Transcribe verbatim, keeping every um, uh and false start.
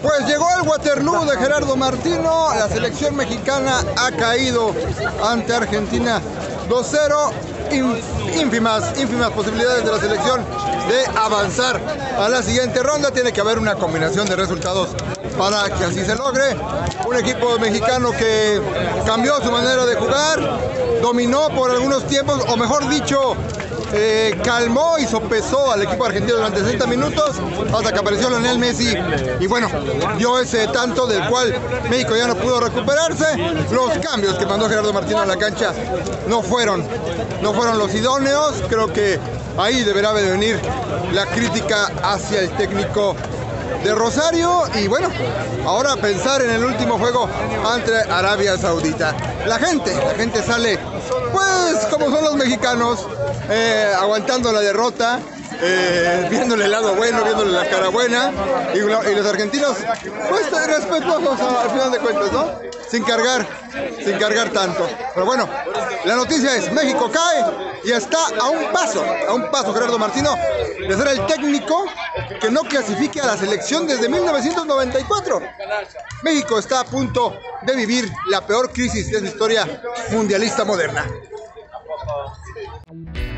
Pues llegó el Waterloo de Gerardo Martino, la selección mexicana ha caído ante Argentina dos cero, ínfimas, ínfimas posibilidades de la selección de avanzar a la siguiente ronda. Tiene que haber una combinación de resultados para que así se logre. Un equipo mexicano que cambió su manera de jugar, dominó por algunos tiempos, o mejor dicho, Eh, calmó y sopesó al equipo argentino durante sesenta minutos hasta que apareció Lionel Messi y bueno, dio ese tanto del cual México ya no pudo recuperarse. Los cambios que mandó Gerardo Martino a la cancha no fueron, no fueron los idóneos. Creo que ahí deberá de venir la crítica hacia el técnico de Rosario y bueno, ahora pensar en el último juego ante Arabia Saudita. La gente, la gente sale pues como son los mexicanos, eh, aguantando la derrota, eh, viéndole el lado bueno, viéndole la cara buena, y, y los argentinos pues respetuosos al final de cuentas, ¿no? Sin cargar, sin cargar tanto. Pero bueno, la noticia es, México cae y está a un paso, a un paso Gerardo Martino de ser el técnico que no clasifique a la selección desde mil novecientos noventa y cuatro. México está a punto de vivir la peor crisis de su historia mundialista moderna.